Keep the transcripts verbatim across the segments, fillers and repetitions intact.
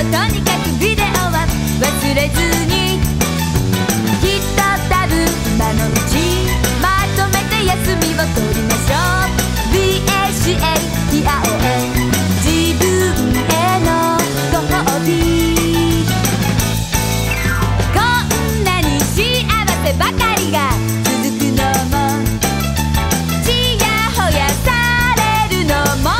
とにかくビデオは忘れずに、きっと多分今のうちまとめて休みを取りましょう。 ビーエーシーエー ティアオエン、自分へのご褒美。こんなに幸せばかりが続くのも、ちやほやされるのも、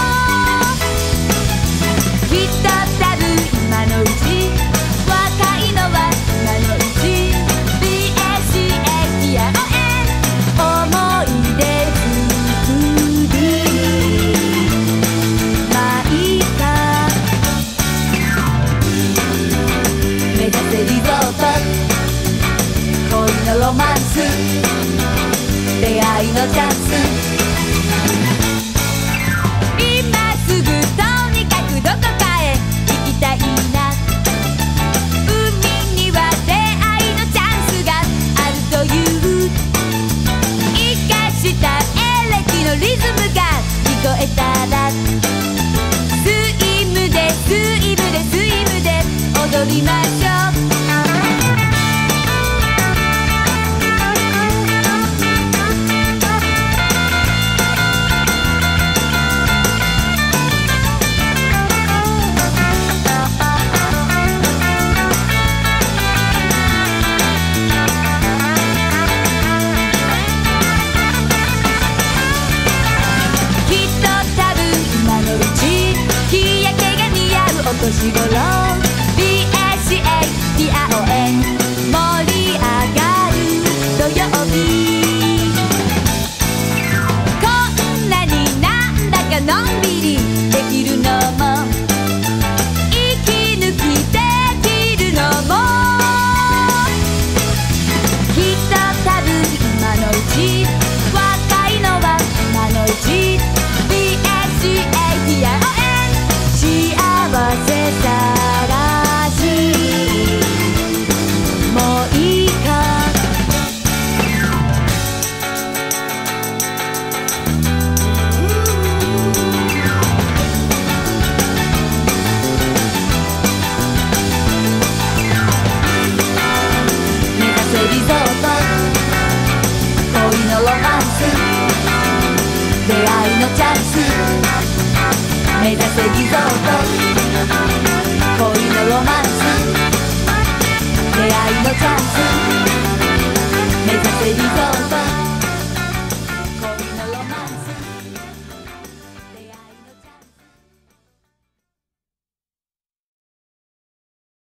きっと多分今のうち、若いのは今のうち。 ビーエーシーエー ティアオエン、思い出作り、まあいいか。目指せリゾート、恋のロマンス、出会いのチャンス。今すぐとにかくどこかへ行きたいな。海には出会いのチャンスがあるという、生かしたエレキのリズムが聞こえたら、スイムでスイムでスイムで踊りましょう。お年頃 ビーエーシーエー ティアオエン、盛り上がる土曜日。こんなになんだかのんびりできるのも、息抜きできるのも、きっと多分今のうち、若いのは今のうち。 ビーエーシーエー ティアオエン、幸せ探し、もういいか。目指せリゾート、恋のロマンス、出会いのチャンス。目指せリゾート、恋のロマンス、出会いのチャンス。